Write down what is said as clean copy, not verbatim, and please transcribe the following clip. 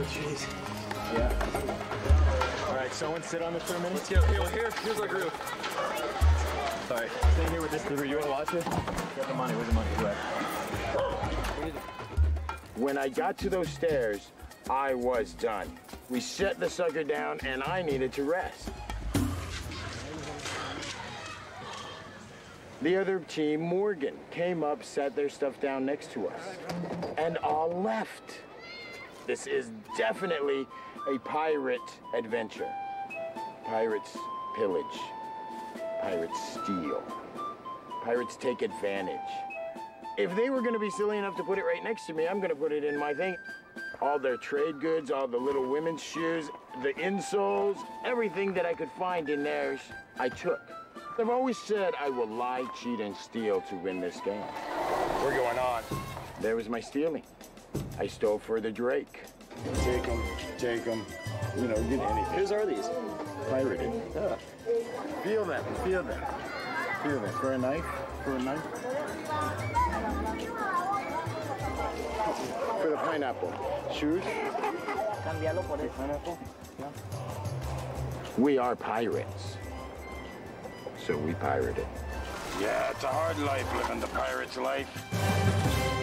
jeez. Yeah. All right, someone sit on this for a minute. Let's get here's our group. Sorry. Stay here with this delivery. You want to watch it? Get the money. Where's the money? When I got to those stairs, I was done. We set the sucker down, and I needed to rest. The other team, Morgan, came up, set their stuff down next to us, and all left. This is definitely a pirate adventure. Pirates pillage. Pirates steal. Pirates take advantage. If they were going to be silly enough to put it right next to me, I'm going to put it in my thing. All their trade goods, all the little women's shoes, the insoles, everything that I could find in theirs, I took. I've always said I will lie, cheat, and steal to win this game. We're going on. There was my stealing. I stole for the Drake. Take them, you know, get anything. Whose are these? Pirated. Yeah. Feel them. Feel them. For a knife? For the pineapple. Shoes? Pineapple? Yeah. We are pirates. So we pirated. Yeah, it's a hard life living the pirate's life.